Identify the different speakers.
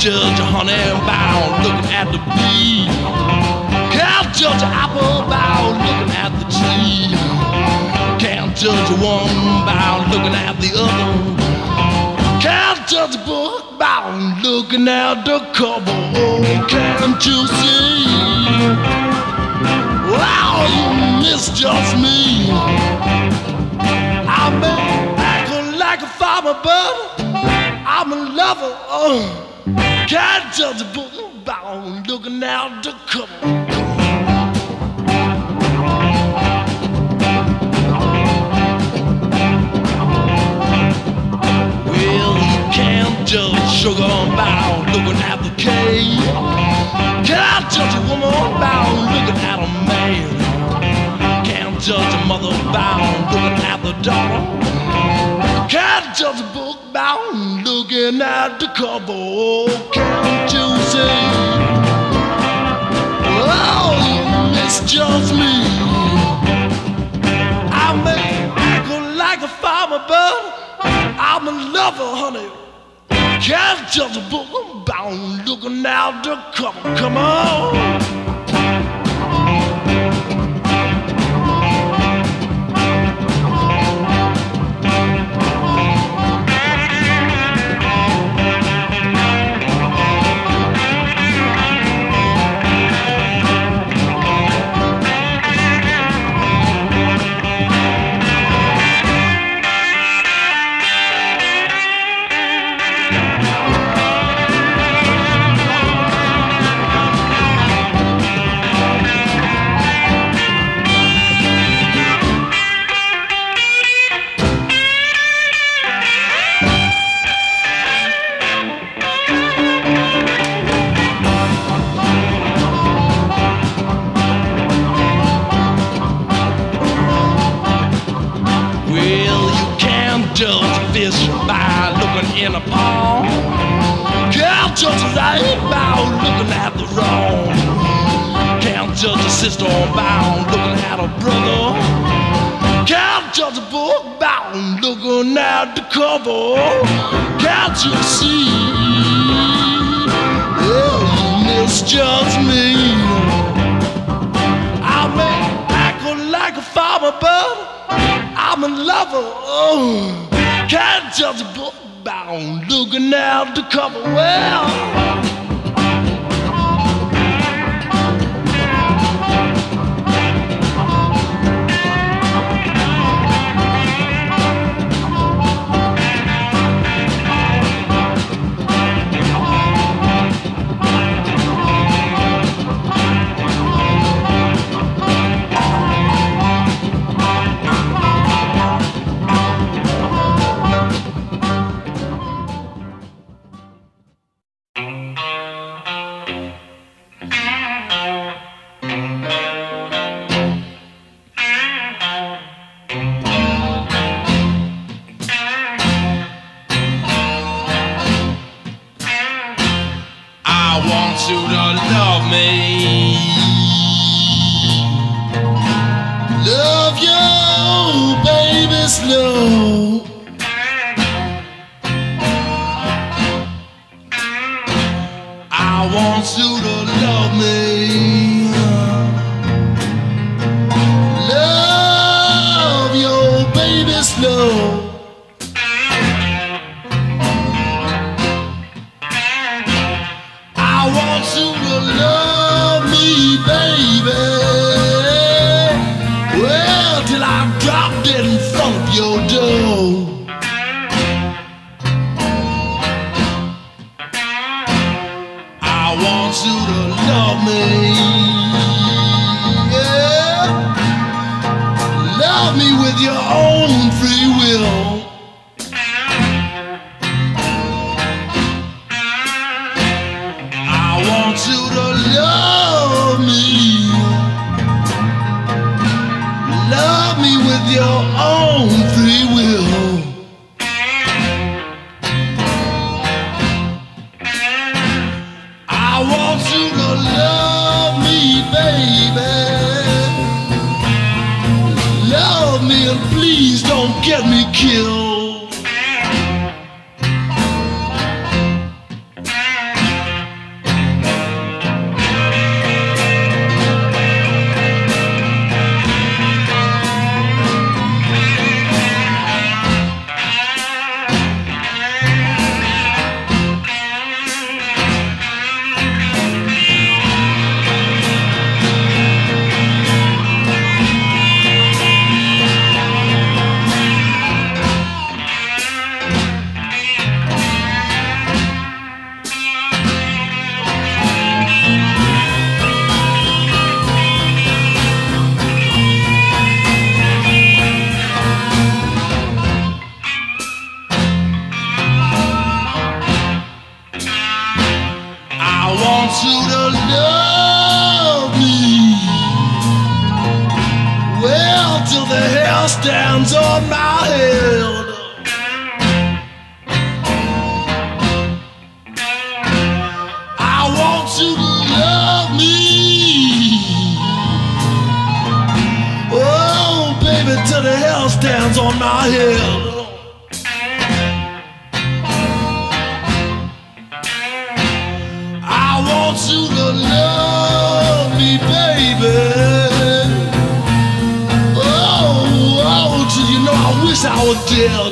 Speaker 1: judge a honey bound, looking at the bee. Can't judge an apple bound, looking at the tree. Can't judge a woman bound, looking at the other. Can't judge a book bound, looking at the cover. Oh, can't you see? Wow, you misjudge me. I may act like a farmer, but I'm a lover. Oh, can't judge a book bound, looking at the cover. Can't judge sugar bound, looking at the cane. Can't judge a woman bound, looking at a man. Can't judge a mother bound, looking at the daughter. Can't judge a book bound, looking at the cover. Oh, can't you see? Oh, you misjudge me. I may act like a farmer, but I'm a lover, honey. Can't judge a book bound, looking out the cover. Come on. Judge a fish by looking in a pond. Can't judge a light bound, looking at the wrong. Can't judge a sister bound, looking at a brother. Can't judge a book bound, looking at the cover. Can't you see? Oh, you misjudge me. I may act like a farmer, but I'm a lover. Oh, can't judge a book bound, looking at the cover. Well, you to love me. Well, till the hair stands on my head. I want you to love me. Oh, baby, till the hair stands on my head. I want you to love me, baby. Oh, you know, I wish I was dead.